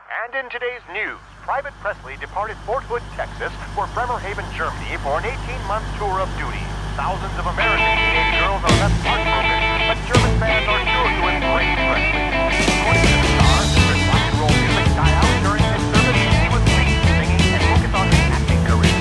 And in today's news, Private Presley departed Fort Hood, Texas for Bremerhaven, Germany for an 18-month tour of duty. Thousands of American teenage girls are left heartbroken, but German fans are sure to embrace Presley. According to the Star, his rock and roll music died out during his service. He was ceased singing and focused on his acting career.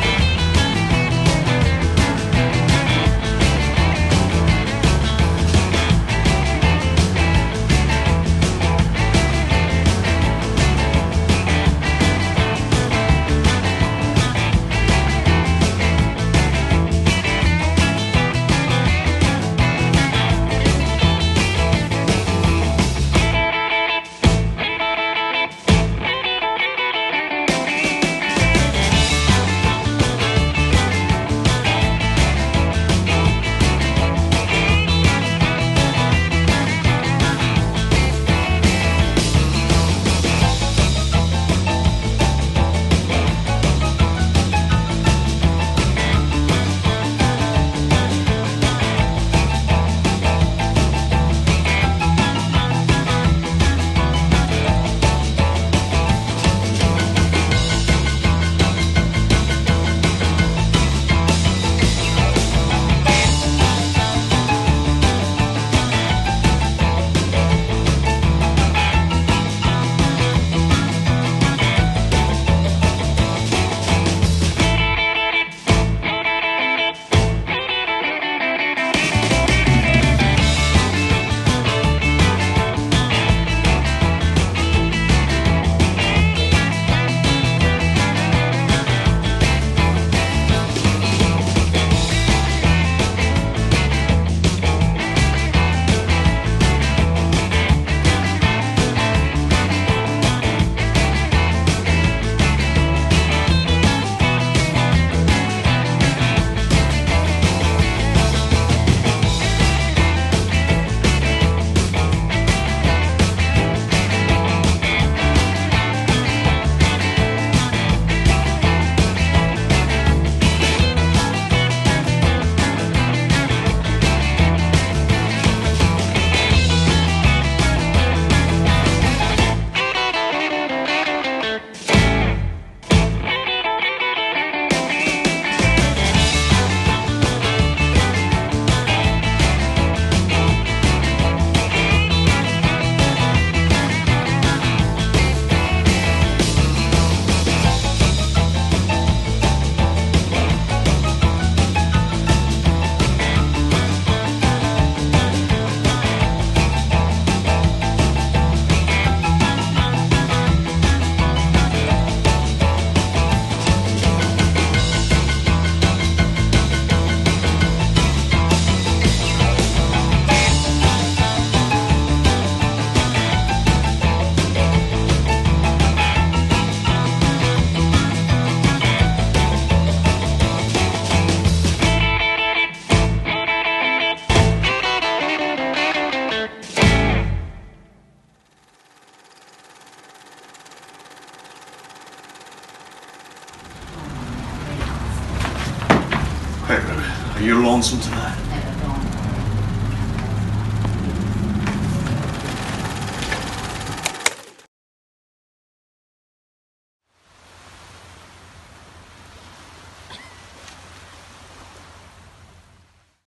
Hey, baby, are you lonesome tonight?